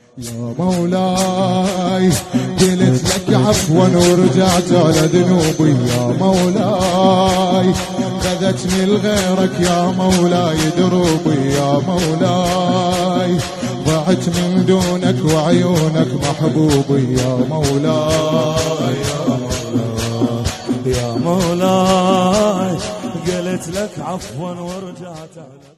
يا مولاي قلت لك عفوا ورجعت على ذنوبي يا مولاي خذتني لغيرك يا مولاي دروبي يا مولاي ضعت من دونك وعيونك محبوبي يا مولاي يا مولاي قلت لك عفوا ورجعت على